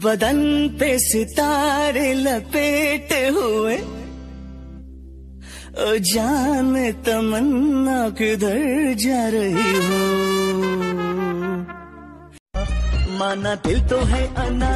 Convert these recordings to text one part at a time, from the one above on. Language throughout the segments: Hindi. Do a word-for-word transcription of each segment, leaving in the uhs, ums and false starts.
बदन पे सितारे लपेटे हुए, ओ जाने तमन्ना किधर जा रही हो। माना दिल तो है अना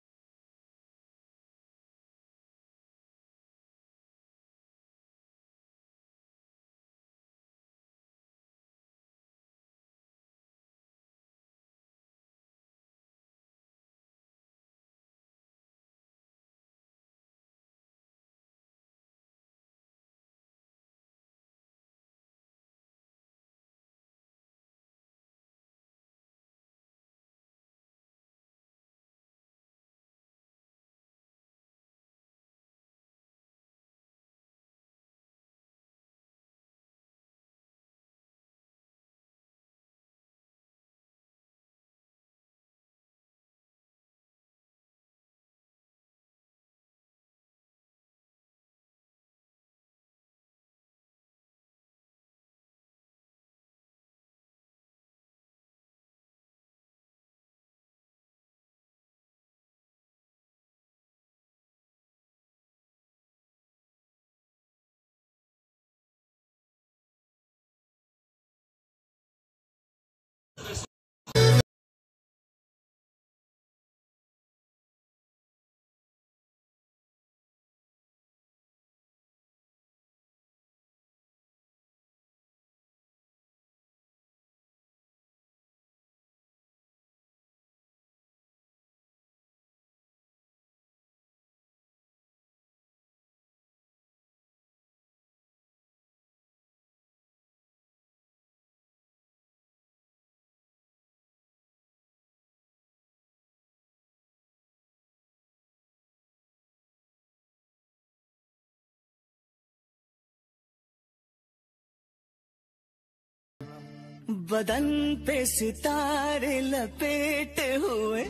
बदन पे सितारे लपेटे हुए,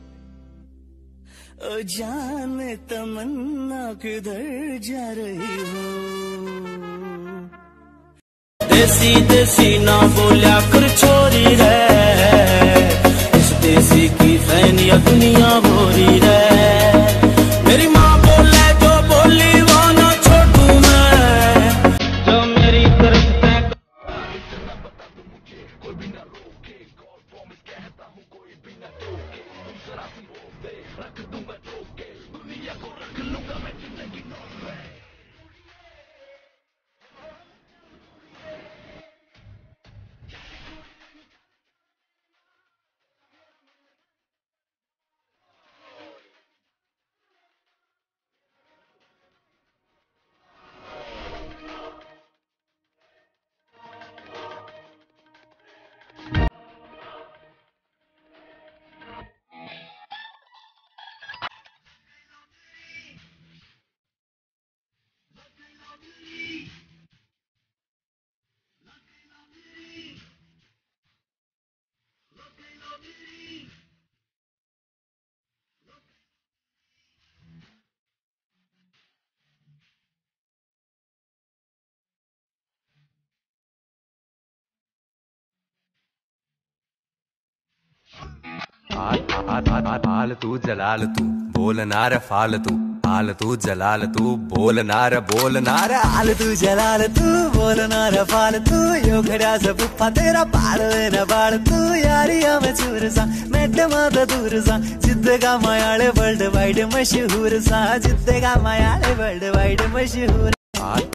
ओ जाने तमन्ना किधर जा रही हो। देसी देसी ना बोलिया कर छोरी रे, इस देसी की फैन या दुनिया भोरी रे। मेरी माँ बोले जो बोली वो ना छोड़ू मैं, जो मेरी तरफ से हाल तू जलाल तू बोल नार फाल तू, हाल तू जलाल तू बोल नार बोल नार, हाल तू जलाल तू बोल नार फाल तू। यो खड़ा से पुप्पा तेरा पाड़ न बाड़ तू, यारिया में चूर सा मेट माता दूर सा, जिद्द का मायाले वर्ल्ड वाइड मशहूर सा, जिद्द का मायाले वर्ल्ड वाइड मशहूर।